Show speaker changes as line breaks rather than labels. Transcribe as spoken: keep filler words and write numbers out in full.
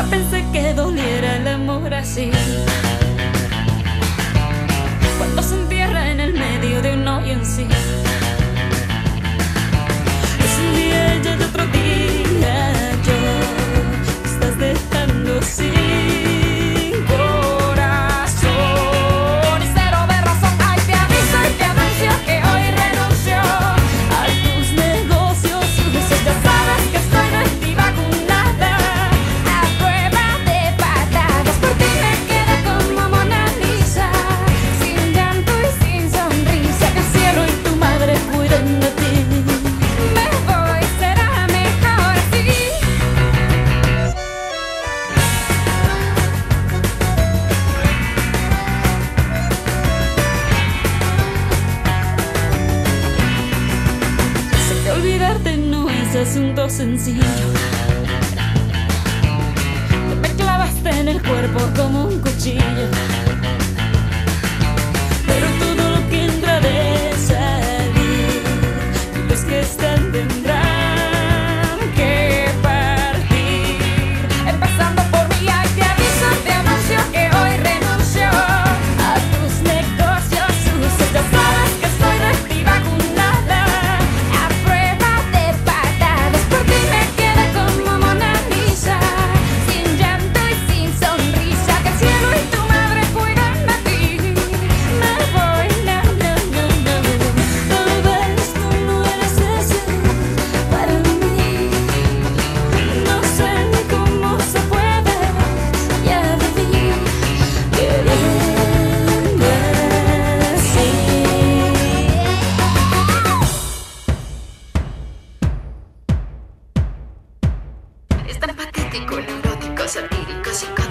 pensé que doliera el amor así. Cuando se entierra en el medio de un hoyo en sí. Es un día y el otro día yo me estás dejando sin corazón y cero de razón. Ay, te aviso y te anuncio que hoy renuncio a tus negocios sucios. Ya sabes que estoy ready vacunada a prueba de patadas. Por ti me quedé como Mona Lisa, sin llanto y sin sonrisa. Que el cielo y tu madre cuiden de ti. Me voy, será mejor así. Sé que olvidarte no es asunto sencillo. Te me clavaste en el cuerpo como un cuchillo. Pero todo lo que entra de salir, los que están tendrán que partir. Empezando por mí, ay, te aviso, te anuncio que hoy renuncio a tus negocios sucios. Ya sabes que estoy ready vacunada a prueba de patadas. Por ti me quedé como Mona Lisa, sin llanto y sin sonrisa. Que el cielo y tu madre cuidan de ti. Me voy, no, no, no, no. Tal vez tú no eres ese para mí. No sé ni cómo se puede, ya viví queriendo así.
Es tan patético, neurótico, satírico, psicótico.